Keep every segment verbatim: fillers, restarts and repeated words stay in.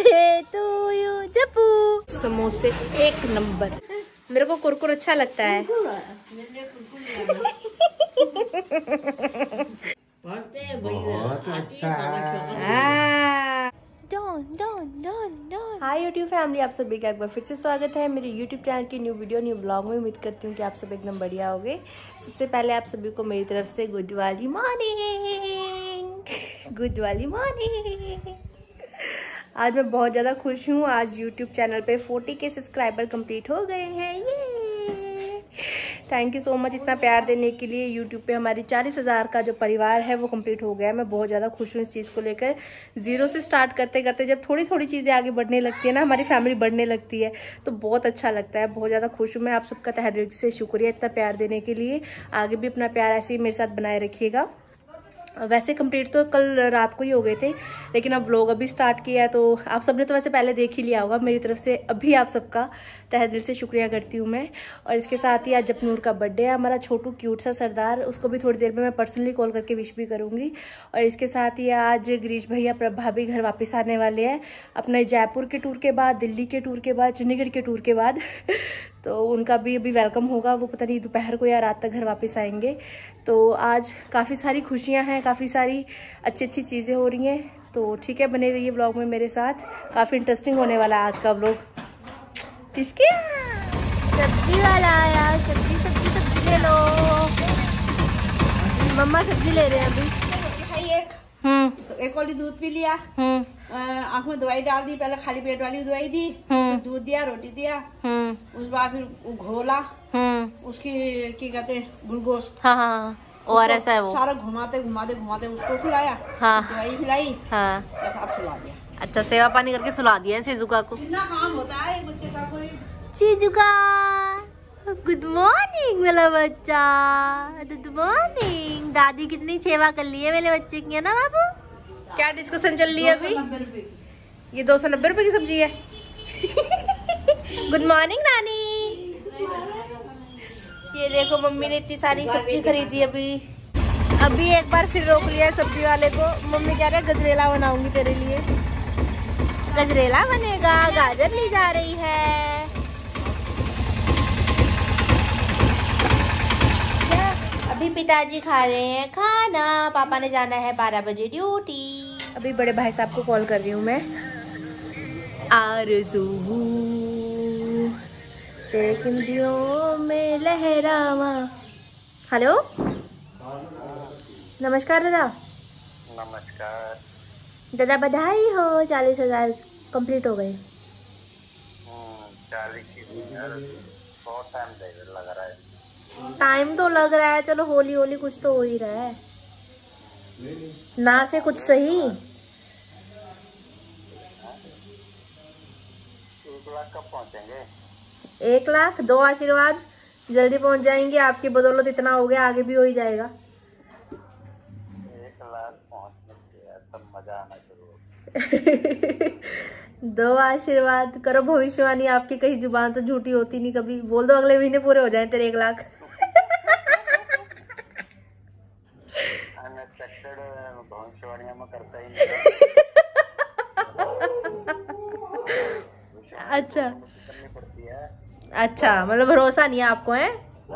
Birthday to you Jappu. समोसे एक number, मेरे को कुरकुर अच्छा लगता है। बहुत अच्छा है। हाय यूट्यूब फैमिली, आप सभी का एक बार फिर से स्वागत है मेरे यूट्यूब चैनल की न्यू वीडियो न्यू ब्लॉग में। उम्मीद करती हूँ कि आप सब एकदम बढ़िया होंगे। सबसे पहले आप सभी को मेरी तरफ से गुड वाली मॉर्निंग, गुड वाली मॉर्निंग। आज मैं बहुत ज़्यादा खुश हूँ। आज यूट्यूब चैनल पे चालीस के सब्सक्राइबर कंप्लीट हो गए हैं। ये थैंक यू सो मच इतना प्यार देने के लिए। यूट्यूब पे हमारी चालीस हज़ार का जो परिवार है वो कंप्लीट हो गया है। मैं बहुत ज़्यादा खुश हूँ इस चीज़ को लेकर। ज़ीरो से स्टार्ट करते करते जब थोड़ी थोड़ी चीज़ें आगे बढ़ने लगती है ना, हमारी फैमिली बढ़ने लगती है, तो बहुत अच्छा लगता है। बहुत ज़्यादा खुश हूँ मैं। आप सबका तहे दिल से शुक्रिया इतना प्यार देने के लिए। आगे भी अपना प्यार ऐसे ही मेरे साथ बनाए रखिएगा। वैसे कंप्लीट तो कल रात को ही हो गए थे, लेकिन अब व्लॉग अभी स्टार्ट किया है, तो आप सबने तो वैसे पहले देख ही लिया होगा। मेरी तरफ से अभी आप सबका तहे दिल से शुक्रिया करती हूँ मैं। और इसके साथ ही आज जपनूर का बर्थडे है, हमारा छोटू क्यूट सा सरदार। उसको भी थोड़ी देर में मैं पर्सनली कॉल करके विश भी करूँगी। और इसके साथ ही आज गिरीश भैया प्रभा भी घर वापस आने वाले हैं अपने जयपुर के टूर के बाद, दिल्ली के टूर के बाद, चंडीगढ़ के टूर के बाद। तो उनका भी अभी वेलकम होगा। वो पता नहीं दोपहर को या रात तक घर वापस आएंगे। तो आज काफ़ी सारी खुशियां हैं, काफ़ी सारी अच्छी अच्छी चीज़ें हो रही हैं। तो ठीक है, बने रहिए व्लॉग में मेरे साथ। काफ़ी इंटरेस्टिंग होने वाला है आज का व्लॉग। किसके सब्जी वाला आया, सब्जी सब्जी सब्जी ले लो। मम्मा सब्जी ले रहे हैं अभी। एक हम्म एक वाली दूध पी लिया, हम्म आँख में दवाई डाल दी, पहले खाली पेट वाली दवाई दी, दूध दिया, रोटी दिया, उस बाद फिर घोला, उसकी क्या कहते हैं ग्लूकोज, हाँ हाँ और ऐसा है वो सारा घुमाते घुमाते घुमाते उसको खिलाया, हाँ दवाई खिलाई, हाँ अब सुला दिया। अच्छा, सेवा पानी करके सुला दिया सेजुका को। इतना काम होता है बच्चे का। कोई सेजुका गुड मॉर्निंग मेरा बच्चा, गुड मॉर्निंग। दादी कितनी सेवा कर ली है मेरे बच्चे की, है ना बाबू? क्या डिस्कशन चल रही है अभी? ये दो सौ नब्बे रुपए की सब्जी है। गुड मॉर्निंग नानी। ये देखो मम्मी ने इतनी सारी सब्जी खरीदी अभी। अभी एक बार फिर रोक लिया सब्जी वाले को। मम्मी कह रहे गजरेला बनाऊंगी तेरे लिए। गजरेला बनेगा, गाजर ली जा रही है। अभी पिताजी खा रहे हैं खाना, पापा ने जाना है बारह बजे ड्यूटी। अभी बड़े भाई साहब को कॉल कर रही हूँ मैं। आरज़ू तेरे किंदियों में लहरावा। हेलो, नमस्कार दादा। नमस्कार दादा, बधाई हो, चालीस हजार कम्प्लीट हो गए। चालीस बहुत टाइम लग रहा है। टाइम तो लग रहा है, चलो होली होली कुछ तो हो ही रहा है ना, से कुछ सही। एक लाख कब पहुंचेंगे? एक लाख दो आशीर्वाद, जल्दी पहुंच जाएंगे। आपकी बदौलत इतना हो गया, आगे भी हो ही जाएगा। एक लाख पहुंचने के तब मजा आना शुरू हो। दो आशीर्वाद करो, भविष्यवाणी आपकी कहीं जुबान तो झूठी होती नहीं कभी। बोल दो अगले महीने पूरे हो जाए तेरे एक लाख। भविष्यवाणियां में करता ही नहीं। अच्छा अच्छा, मतलब भरोसा नहीं है आपको, है?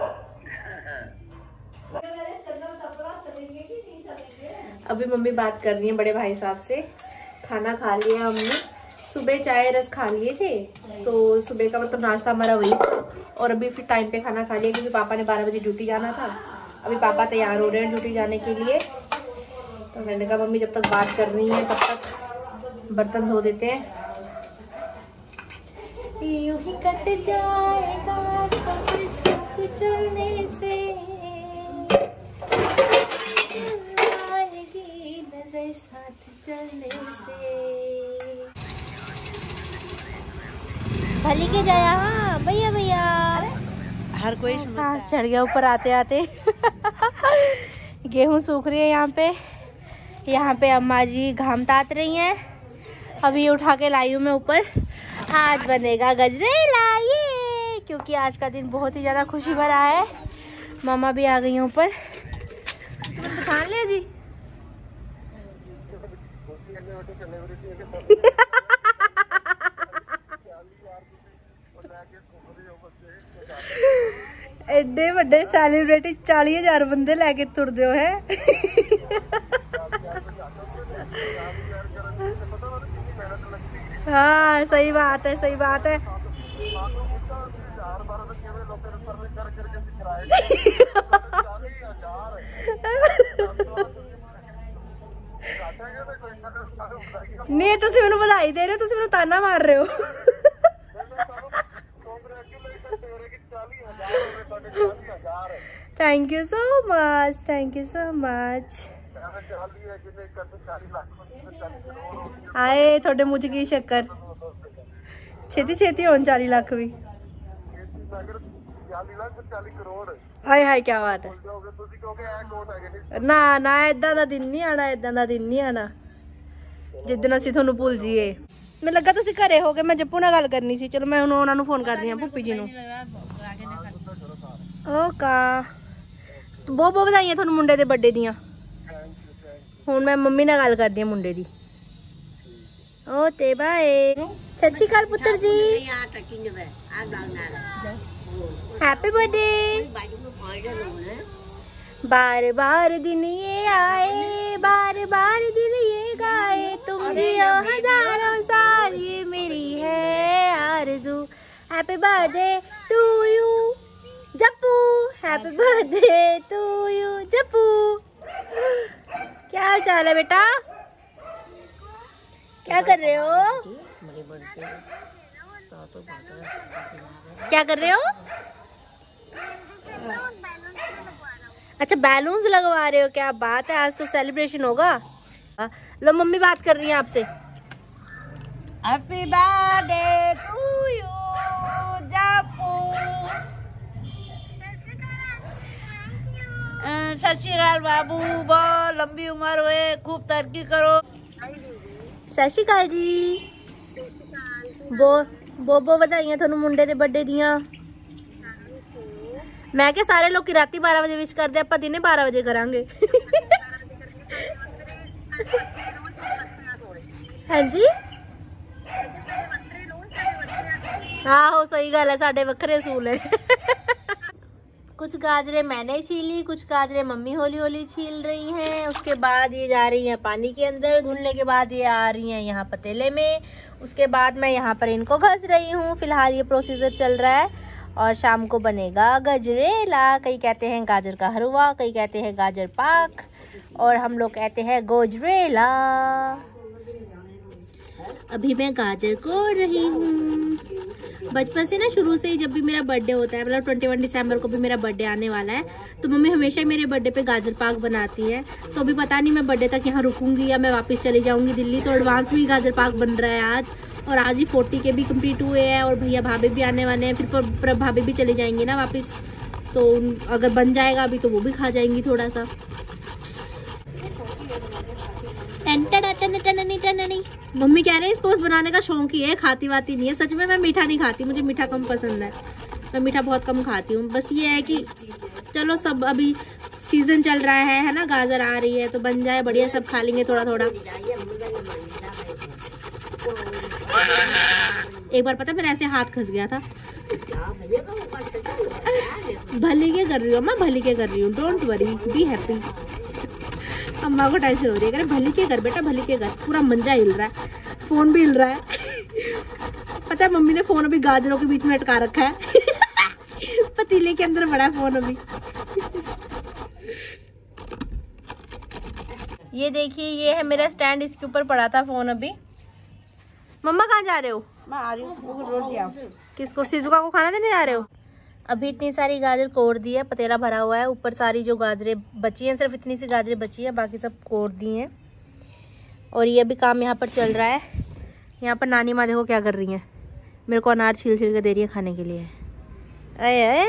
अभी मम्मी बात कर रही है बड़े भाई साहब से। खाना खा लिया हमने, सुबह चाय रस खा लिए थे, तो सुबह का मतलब नाश्ता हमारा वही था। और अभी फिर टाइम पे खाना खा लिया, क्योंकि पापा ने बारह बजे ड्यूटी जाना था। अभी पापा तैयार हो रहे हैं ड्यूटी जाने के लिए। तो मैंने कहा मम्मी जब तक बात कर रही है तब तक बर्तन धो देते हैं। यूं ही कट जाएगा सफर साथ चलने से, आएगी नजर साथ चलने से। भली के जाया, हाँ भैया भैया, हर कोई सांस चढ़ गया ऊपर आते आते। गेहूं सूख रही है यहाँ पे। यहाँ पे अम्मा जी घाम तात रही हैं। अभी उठा के लाई हूँ मैं ऊपर। आज बनेगा गजरेला ये, क्योंकि आज का दिन बहुत ही ज़्यादा खुशी भरा है। मामा भी आ गई हैं ऊपर। पहचान लिया जी। एडे बड़े सैलीब्रिटी चाली हजार बंदे लैके तुरदे हो है। हाँ सही बात है, सही बात है। नहीं तुसी मैनू बधाई दे रहे हो, तुसी मैनू ताना मार रहे हो। Thank you so much, thank you so much. आए थोड़े मुझ की शक्कर छेती छेती होन चाली लाख भी। हाय हाय क्या बात है। ना ना इदा का दिन नहीं आना, इदा का दिन नहीं आना जिदन असीं तुहानू भुल जाइए। मैं लगा तुसीं घरे हो गए, मैं जप्पू नाल गल करनी सी। चलो मैं हुण उन्हां नू फोन करदी हां भुप्पी जी नू। ओका बहुत बहुत बधाइयां तुहानू मुंडे दे बर्थडे दियां। हुण मैं मम्मी नाल गल करदी हां मुंडे दी। ओ ते बाय। सत श्री अकाल पुत्र जी, हैप्पी बर्थडे। बार बार दिन ये आए, बार बार दिन ये गाए, तुम जियो हजारों साल ये मेरी है आरज़ू। Happy birthday to you Jappu, happy birthday to you Jappu. क्या हाल चाल है बेटा, क्या कर रहे हो? क्या कर रहे हो? अच्छा बैलून्स लगवा रहे हो, क्या बात है, आज तो सेलिब्रेशन होगा। लो मम्मी बात कर रही हैं आपसे। Happy birthday to you Jappu. Sat Shri अकाल बाबू, बहुत लंबी उम्र हुए, खूब तरक्की करो। सत श्री अकाल जी। बो बो बो बधाइयां थोनू मुंडे दे बर्थडे दियां। मैं क्या सारे लोग राती बारह बजे विश करते, आप दिने बारह बजे करांगे। हाँ जी आहो सही गल है, साडे वखरे असूल है। कुछ गाजरे मैंने छीली, कुछ गाजरे मम्मी हौली हौली छील रही हैं। उसके बाद ये जा रही हैं पानी के अंदर, धुलने के बाद ये आ रही हैं यहाँ पतीले में। उसके बाद मैं यहाँ पर इनको घस रही हूँ। फिलहाल ये प्रोसीजर चल रहा है और शाम को बनेगा गजरेला। कई कहते हैं गाजर का हलवा, कई कहते हैं गाजर पाक, और हम लोग कहते हैं गोजरेला। अभी मैं गाजर कोड़ रही हूँ। बचपन से ना शुरू से ही जब भी मेरा बर्थडे होता है, मतलब इक्कीस दिसंबर को भी मेरा बर्थडे आने वाला है, तो मम्मी हमेशा मेरे बर्थडे पे गाजर पाक बनाती है। तो अभी पता नहीं मैं बर्थडे तक यहाँ रुकूंगी या मैं वापस चली जाऊंगी दिल्ली। तो एडवांस में ही गाजर पाक बन रहा है आज, और आज ही फोर्टी के भी कंप्लीट हुए हैं, और भैया भाभी भी आने वाले हैं। फिर प्रभ भाभी भी चले जाएंगे ना वापस, तो अगर बन जाएगा अभी तो वो भी खा जाएंगी थोड़ा सा। मम्मी कह रहे हैं इसको बस बनाने का शौक ही है, खाती वाती नहीं है। सच में मैं मीठा नहीं खाती, मुझे मीठा कम पसंद है, मैं मीठा बहुत कम खाती हूँ। बस ये है कि चलो सब अभी सीजन चल रहा है है ना, गाजर आ रही है तो बन जाए बढ़िया, सब खा लेंगे थोड़ा थोड़ा। एक बार पता मेरा ऐसे हाथ खस गया था। भले के कर रही हूँ मैं, भले के कर रही हूँ, डोंट वरी, बी हैप्पी। अम्मा को टेंशन हो रही है, भली के घर बेटा, भली के घर। पूरा मंजा हिल रहा है, फोन भी हिल रहा है। पता है मम्मी ने फोन अभी गाजरों के बीच में अटका रखा है। पतीले के अंदर बड़ा फोन अभी। ये देखिए, ये है मेरा स्टैंड, इसके ऊपर पड़ा था फोन अभी। मम्मा कहाँ जा रहे हो? मैं आ रही हूँ। किसको? सिजुका को खाना देने जा रहे हो? अभी इतनी सारी गाजर कोड़ दी है, पतेला भरा हुआ है, ऊपर सारी जो गाजरें बची हैं, सिर्फ इतनी सी गाजरें बची हैं, बाकी सब कोड़ दी हैं। और ये भी काम यहाँ पर चल रहा है। यहाँ पर नानी माँ देखो क्या कर रही हैं, मेरे को अनार छील छील के दे रही है खाने के लिए। अये अये।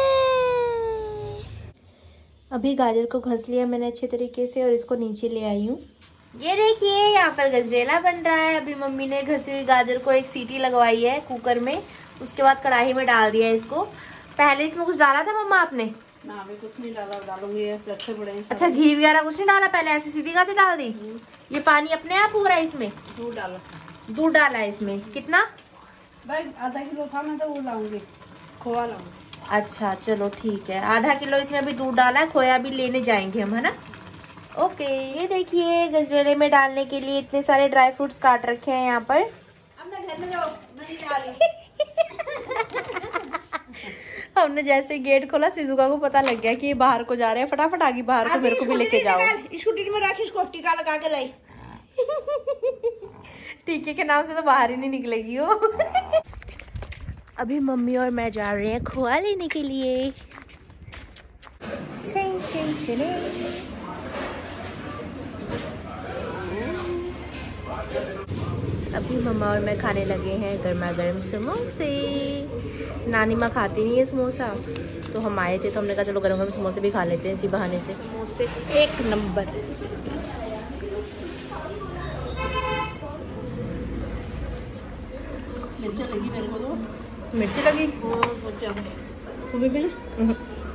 अभी गाजर को घस लिया मैंने अच्छे तरीके से और इसको नीचे ले आई हूँ। ये देखिए यहाँ पर गजरेला बन रहा है। अभी मम्मी ने घसी हुई गाजर को एक सीटी लगवाई है कुकर में, उसके बाद कढ़ाई में डाल दिया है इसको। पहले इसमें कुछ डाला था मम्मा आपने? ना अभी कुछ नहीं डाला, डालूंगी अच्छे बड़े। अच्छा घी वगैरह कुछ नहीं डाला, पहले ऐसे सीधी गाजर डाल दी। ये पानी अपने आप हो रहा है इसमें? दूध डाला, दूध डाला है इसमें। कितना? भाई आधा किलो था, मैं तो वो लाऊंगी, खोआ लाऊंगी। अच्छा चलो ठीक है, आधा किलो इसमें अभी दूध डाला है, खोया भी लेने जाएंगे हम, है ना। ओके, ये देखिए गजरेले में डालने के लिए इतने सारे ड्राई फ्रूट्स काट रखे हैं यहाँ पर। अब मैं घर में जाओ, मैं नहीं जा रही। हमने जैसे गेट खोला, सिजुका को पता लग गया कि ये बाहर को जा रहे हैं, फटाफट आगे बाहर को, मेरे को भी लेके जाओ। स्कूटी में रखी, इसको टीका लगा के लाई। टीके के नाम से तो बाहर ही नहीं निकलेगी वो। अभी मम्मी और मैं जा रहे हैं खोआ लेने के लिए। छिन छिन छिने। अभी मम्मा और मैं खाने लगे हैं गर्मा गर्म समोसे। नानी माँ खाती नहीं है समोसा, तो हम आए थे तो हमने कहा चलो गर्म गर्म समोसे भी खा लेते हैं इसी बहाने से। समोसे एक नंबर। मिर्ची लगी मेरे को तो। मिर्ची लगी? तुम्हें भी ना?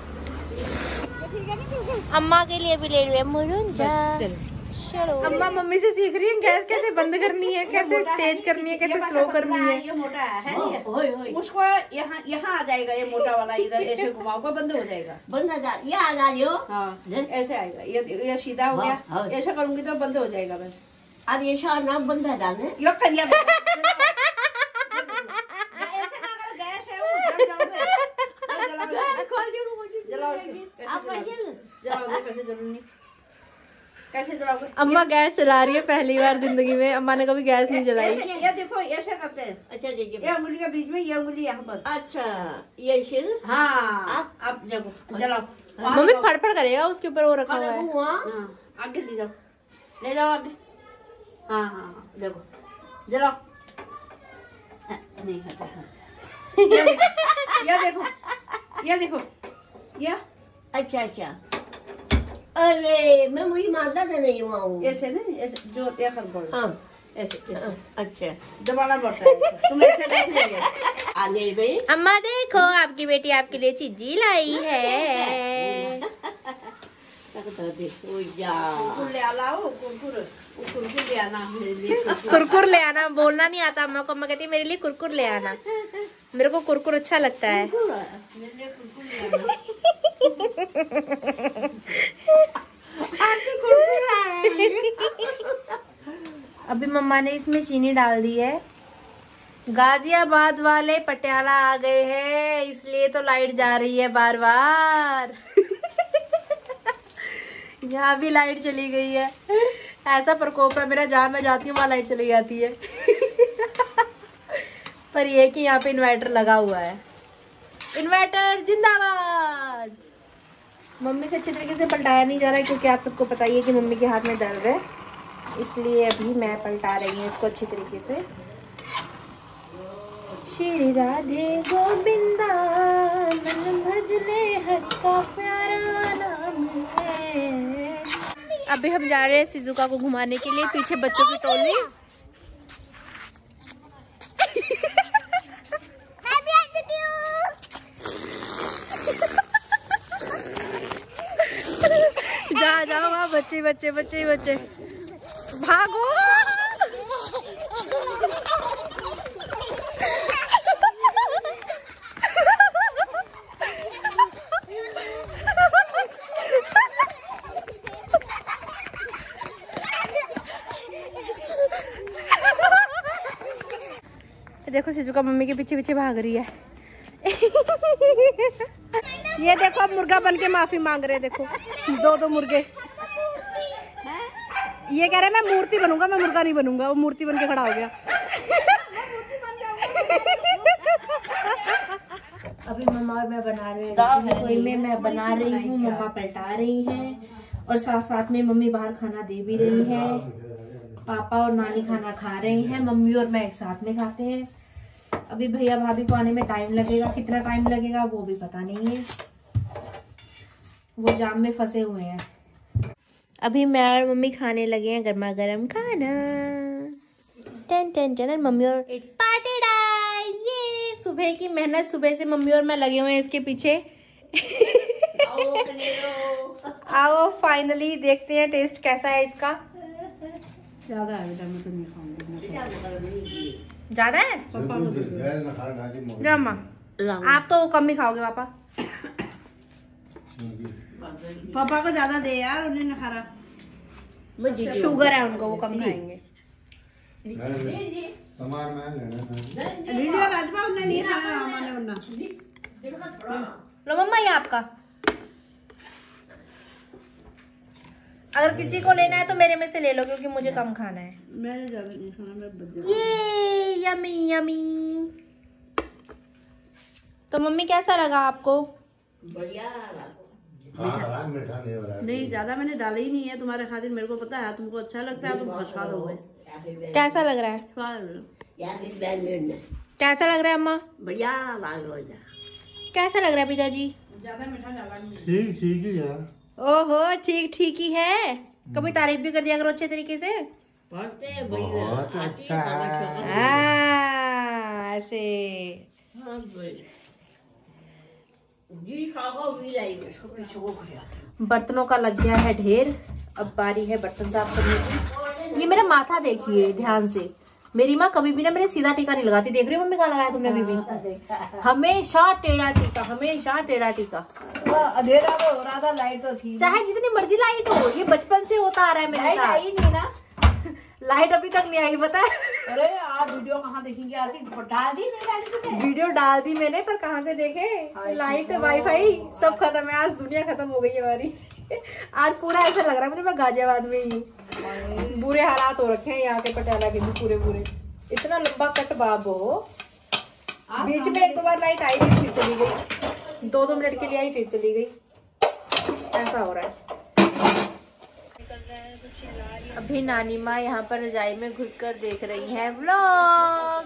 अम्मा के लिए भी ले रहे हैं मुरंजा। चलो अम्मा मम्मी से सीख रही है गैस कैसे बंद करनी है, कैसे तेज करनी है, कैसे स्लो करनी है। ये मोटा है, है उसको यहाँ यहाँ आ जाएगा, ये मोटा वाला इधर ऐसे घुमाओगे बंद हो जाएगा। बंद आ जा, ये आ जाइयो। हाँ ऐसे आएगा, ये ये सीधा हो गया, ऐसा करूंगी तो बंद हो जाएगा बस। अब ये शाह नाम बंद है डालने। यो करिया ऐसे ना कर, गैस है वो, जल जाओगे। जलाओ जलाओ कैसे जलूंगी, कैसे जलाओगे? अम्मा गैस चला रही है पहली बार जिंदगी में, अम्मा ने कभी गैस नहीं जलाई। ये देखो ऐसे करते हैं। अच्छा देखिए, ये उंगली के बीच में, ये उंगली यहाँ पर। अच्छा ये शिल। हाँ अब जगो जलाओ। मम्मी फड़फड़ करेगा, उसके ऊपर वो रखा हुआ है। हाँ आगे ले जाओ, ले जाओ आगे। हाँ हाँ हाँ जगो जलाओ। नहीं खाता ये देखो, ये देखो ये। अच्छा अच्छा, अरे मैं मुझे मारता था नहीं वहाँ। ऐसे ना, ऐसे जो ये कर बोल। हाँ ऐसे ऐसे। अच्छा दबाना पड़ता है, तुम ऐसे देख लेंगे। आगे भाई। अम्मा देखो आपकी बेटी आपके लिए चीजी लाई है। कुरकुर ले आलाओ, कुरकुर कुरकुर ले आना मेरे लिए। कुरकुर ले आना बोलना नहीं आता अम्मा को, अम्मा कहती है मेरे लिए कुरकुर ले आना। मेरे को कुरकुर अच्छा लगता है। मेरे लिए कुरकुर ले आना। अभी मम्मा ने इसमें चीनी डाल दी है। गाजियाबाद वाले पटियाला आ गए हैं, इसलिए तो लाइट जा रही है बार बार। यहाँ भी लाइट चली गई है। ऐसा प्रकोप है मेरा, जहाँ मैं जाती हूँ वहाँ लाइट चली जाती है। पर ये कि यहाँ पे इन्वर्टर लगा हुआ है। इन्वर्टर जिंदाबाद। मम्मी से अच्छे तरीके से पलटाया नहीं जा रहा है, क्योंकि आप सबको पता ही है कि मम्मी के हाथ में दर्द है, इसलिए अभी मैं पलटा रही हूँ इसको अच्छी तरीके से। श्री राधे गोविंदा मन भजने हर का प्यारा नाम है। अभी हम जा रहे हैं सिजुका को घुमाने के लिए, पीछे बच्चों की टोली। जा जाओ वहाँ बच्चे बच्चे बच्चे बच्चे भागो। देखो सिजुका मम्मी के पीछे पीछे भाग रही है। ये देखो अब मुर्गा बन के माफी मांग रहे हैं, देखो दो दो मुर्गे। ये कह रहे हैं मैं मूर्ति बनूंगा, मैं मुर्गा नहीं बनूंगा। वो मूर्ति बन के खड़ा हो गया। अभी मम्मा और मैं बना रहे हैं रसोई में, मैं बना रही हूँ, मम्मा पलटा रही हैं, और साथ साथ में मम्मी बाहर खाना दे भी रही है। पापा और नानी खाना खा रहे हैं, मम्मी और मैं एक साथ में खाते हैं। अभी भैया भाभी को आने में टाइम लगेगा, कितना टाइम लगेगा वो भी पता नहीं है, वो जाम में फंसे हुए हैं। अभी मैं और मम्मी खाने लगे हैं गर्मा गर्म खाना। टेन टेन टेन मम्मी और इट्स पार्टी टाइम। ये सुबह की मेहनत, सुबह से मम्मी और मैं लगे हुए हैं इसके पीछे। आओ फाइनली देखते हैं टेस्ट कैसा है इसका। ज्यादा है बेटा, मैं तो नहीं खाऊंगी। ज्यादा है? पापा को दे दो। जा अम्मा, आप तो कम ही खाओगे पापा। पापा को ज्यादा दे यार, उन्हें ना खा रहा। शुगर है उनको, वो कम खाएंगे। वीडियो राजमा उन्हें नहीं खाया, हमारे वरना। लो मम्मा ये आपका। अगर किसी को लेना है तो मेरे में से ले लो, क्योंकि मुझे कम खाना है। मैंने ज्यादा नहीं खाना, मैं बच जाऊँ। ये यमी यमी। तो मम्मी कैसा लगा आपको? बढ़िया। नहीं ज्यादा मैंने डाला ही नहीं है तुम्हारे खातिर, मेरे को पता है तुमको अच्छा लगता है, तुम खा दोगे। कैसा लग रहा है? कैसा लग रहा है अम्मा? बढ़िया लग रहा है। कैसा लग रहा है पिताजी? ज्यादा मीठा डाला नहीं। ठीक ठीक ही है। ओहो ठीक ठीक ही है। कभी तारीफ भी कर दिया करो अच्छे तरीके से। पढ़ते बहुत अच्छा है। हाँ, ऐसे। बर्तनों का लग गया है ढेर, अब बारी है बर्तन साफ करने की। ये मेरा माथा देखिए ध्यान से। मेरी माँ कभी भी ना मेरे सीधा टीका नहीं लगाती। देख रही हो मम्मी कहाँ लगाया तुमने अभी भी? हमेशा टेढ़ा टीका, हमेशा टेढ़ा टीका। अंधेरा तो हो रहा था, लाइट तो थी। चाहे जितनी मर्जी लाइट हो, ये बचपन से होता आ रहा है मेरे साथ। आई नहीं ना। लाइट अभी तक नहीं आई, पता है? अरे आप वीडियो कहाँ देखेंगे आरती? डाल दी नहीं डाली तुमने? वीडियो डाल दी मैंने, पर कहाँ से देखे? लाइट वाईफाई सब खत्म है। आज दुनिया खत्म हो गई है हमारी। आज पूरा ऐसा लग रहा है मुझे मैं गाजियाबाद में ही। बुरे हालात हो रखे हैं यहाँ के पटियाला के भी पूरे पूरे। इतना लंबा कट बाब हो। बीच में एक दो बार लाइट आई थी, फिर चली गई। दो दो मिनट के लिए आई, फिर चली गई। ऐसा हो रहा है। अभी नानी माँ यहाँ पर रजाई में घुसकर देख रही है व्लॉग।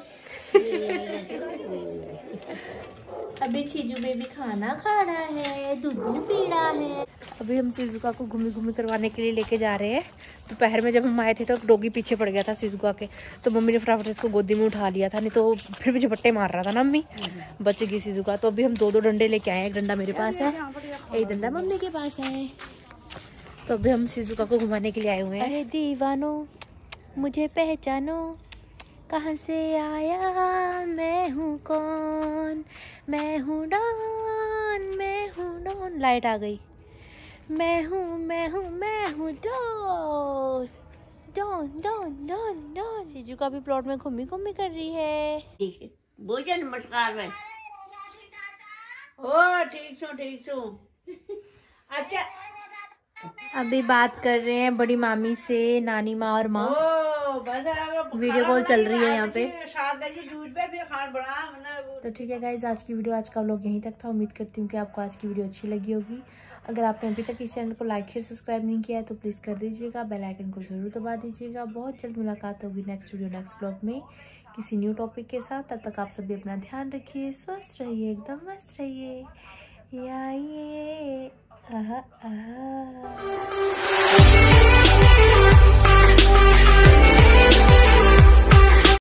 अभी चीजू बेबी खाना खा रहा है, दूध पी रहा है। अभी हम सिजुका को घूमी घूमी करवाने के लिए लेके जा रहे हैं। दोपहर में जब हम आए थे तो डॉगी पीछे पड़ गया था सिजुका के, तो मम्मी ने फटाफट इसको गोदी में उठा लिया था, नहीं तो फिर भी झपट्टे मार रहा था ना मम्मी। बच गई सिजुका। तो अभी हम दो दो डंडे लेके आए हैं। एक डंडा मेरे पास है, एक डंडा मम्मी के पास है। तो अभी हम सिजुका को घुमाने के लिए आए हुए हैं। अरे दीवानो मुझे पहचानो, कहाँ से आया, मैं हूँ कौन, मैं हूँ डॉन, मैं हूँ डॉन। लाइट आ गई। मैं हूँ मैं हूँ मैं हूँ Don Don Don Don Don. Siju का भी प्लॉट में घूमी घूमी कर रही है। भोजन नमस्कार में। ओ ठीक सो ठीक सो। अच्छा अभी बात कर रहे हैं बड़ी मामी से, नानी माँ और माँ। वीडियो कॉल चल रही है यहाँ पे। तो ठीक है गाइज, आज की वीडियो, आज का व्लॉग यहीं तक था। उम्मीद करती हूँ कि आपको आज की वीडियो अच्छी लगी होगी। अगर आपने अभी तक इस चैनल को लाइक शेयर सब्सक्राइब नहीं किया है तो प्लीज़ कर दीजिएगा। बेल आइकन को जरूर दबा दीजिएगा। बहुत जल्द मुलाकात होगी नेक्स्ट वीडियो नेक्स्ट व्लॉग में किसी न्यू टॉपिक के साथ। तब तक आप सभी अपना ध्यान रखिए, स्वस्थ रहिए, एकदम मस्त रहिए। आइए आहा आहा।